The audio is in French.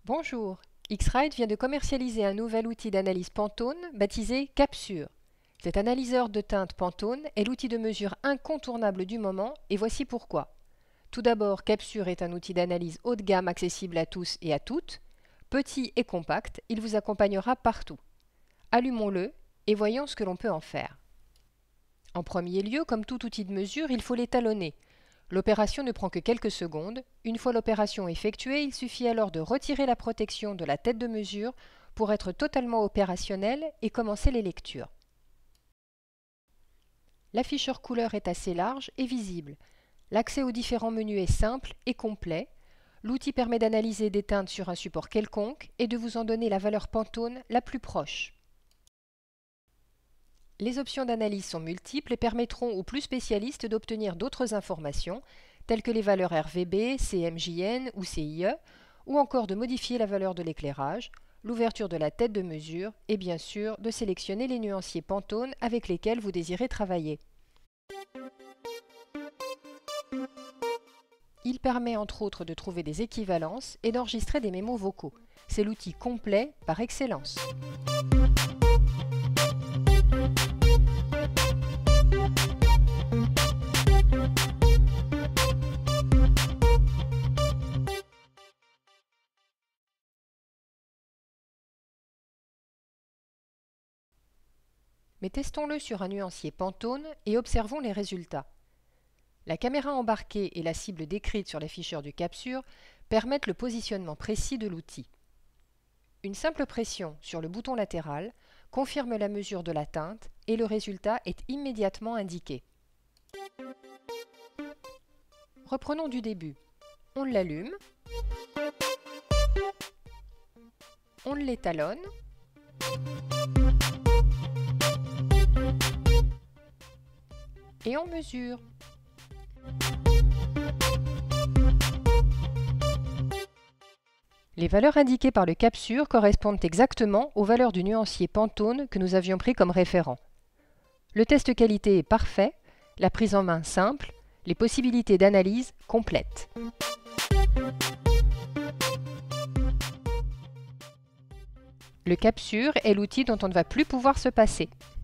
Bonjour, X-Rite vient de commercialiser un nouvel outil d'analyse Pantone baptisé Capsure. Cet analyseur de teinte Pantone est l'outil de mesure incontournable du moment et voici pourquoi. Tout d'abord, Capsure est un outil d'analyse haut de gamme accessible à tous et à toutes. Petit et compact, il vous accompagnera partout. Allumons-le et voyons ce que l'on peut en faire. En premier lieu, comme tout outil de mesure, il faut l'étalonner. L'opération ne prend que quelques secondes. Une fois l'opération effectuée, il suffit alors de retirer la protection de la tête de mesure pour être totalement opérationnel et commencer les lectures. L'afficheur couleur est assez large et visible. L'accès aux différents menus est simple et complet. L'outil permet d'analyser des teintes sur un support quelconque et de vous en donner la valeur Pantone la plus proche. Les options d'analyse sont multiples et permettront aux plus spécialistes d'obtenir d'autres informations, telles que les valeurs RVB, CMJN ou CIE, ou encore de modifier la valeur de l'éclairage, l'ouverture de la tête de mesure et bien sûr de sélectionner les nuanciers Pantone avec lesquels vous désirez travailler. Il permet entre autres de trouver des équivalences et d'enregistrer des mémos vocaux. C'est l'outil complet par excellence. Mais testons-le sur un nuancier Pantone et observons les résultats. La caméra embarquée et la cible décrite sur l'afficheur du Capsure permettent le positionnement précis de l'outil. Une simple pression sur le bouton latéral confirme la mesure de la teinte et le résultat est immédiatement indiqué. Reprenons du début. On l'allume, on l'étalonne, et on mesure. Les valeurs indiquées par le Capsure correspondent exactement aux valeurs du nuancier Pantone que nous avions pris comme référent. Le test qualité est parfait, la prise en main simple, les possibilités d'analyse complètes. Le Capsure est l'outil dont on ne va plus pouvoir se passer.